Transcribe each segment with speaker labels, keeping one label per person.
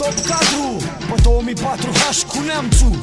Speaker 1: top cadru pe 2004H cu neamțul.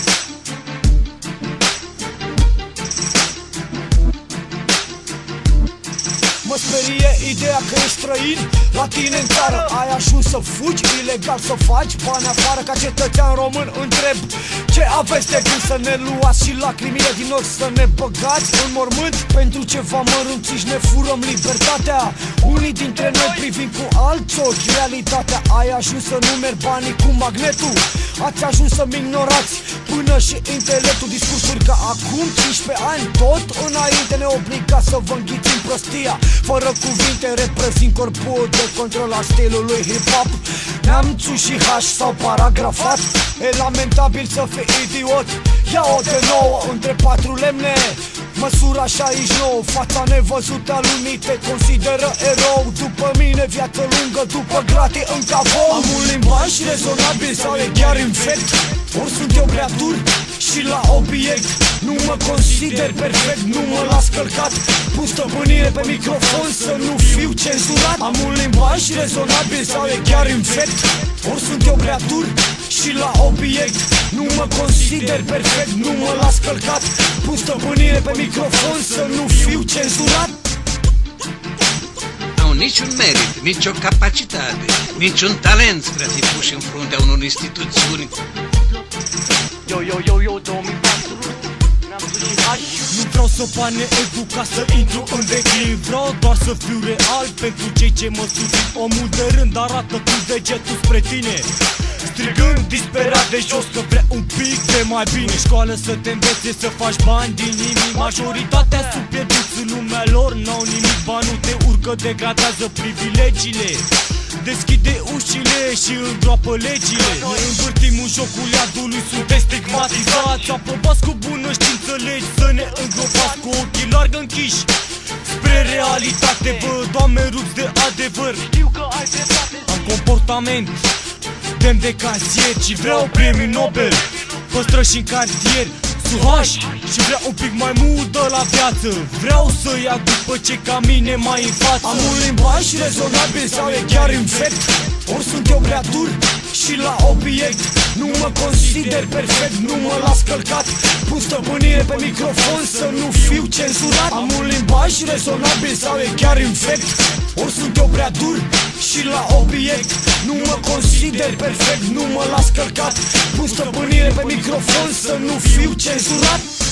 Speaker 1: Mă sperie ideea că ești străin la tine în țară. Ai ajuns să fugi, ilegal să faci bani afară. Ca cetățean român întreb, ce aveți de gând? Să ne luați și lacrimile din ochi, să ne băgați în mormânt? Pentru ceva mărunțiși ne furăm libertatea. Unii dintre noi privim cu alți ochi realitatea. Ai ajuns să numeri banii cu magnetul. Ați ajuns să-mi ignorați până și intelectul. Discursuri ca acum 15 ani, tot înainte ne obliga să vă înghițim prostia. Fără cuvinte reprezint corpul de control al stilului hip-hop. Neamțul și H sau paragrafat. E lamentabil să fii idiot. Ia-o de nouă între patru lemne. Măsura 69, fața nevăzută a lumii te consideră erou. După mine viață lungă, după gratii în cavou. Am un limbaj rezonabil sau e chiar infect? Ori sunt eu prea dur și la obiect. Nu mă consider perfect, nu mă las călcat. Pun stăpânire pe microfon să nu fiu cenzurat. Am un limbaj rezonabil sau e chiar infect? Ori sunt eu prea dur și la obiect. Nu mă consider perfect, nu mă las călcat. Pun stăpânire pe microfon să nu fiu cenzurat.
Speaker 2: N-au niciun merit, nicio capacitate, niciun talent spre a fi puși în fruntea unor instituțiuni.
Speaker 3: Yo, 2004, Neamțul și H.
Speaker 1: Nu vreau să bane edu ca să intru în declin. Vreau doar să fiu real pentru cei ce mă susțin. Omul de rând arată cu degetul spre tine, strigând disperat de jos că vrea un pic de mai bine. Școală să te învețe să faci bani din nimic. Majoritatea sunt pierduți în lumea lor, n-au nimic. Banul te urcă, degradează privilegiile, deschide ușile și îngroapă legile. Ne învârtim în jocul iadului, sunteți stigmatizați. Aprobați cu bună știință legi să ne îngropați cu ochii larg închiși spre realitate. Vă, Doamne, rupți de adevăr.
Speaker 3: Știu că ai dreptate.
Speaker 1: Am comportament demn de casier și vreau premii Nobel pe străzi și în cartier. Suhaș și vreau un pic mai mult de la viață. Vreau să ia după ce ca mine mai în față. Am un limbaj rezonabil sau e chiar infect? Ori sunt eu prea dur și la obiect. Nu mă consider perfect, nu mă las călcat. Pun stăpânire pe microfon să nu fiu cenzurat. Am un limbaj rezonabil sau e chiar infect? Ori sunt eu prea dur și la obiect. Nu mă consider perfect, nu mă las călcat. Pun stăpânire pe microfon să nu fiu cenzurat.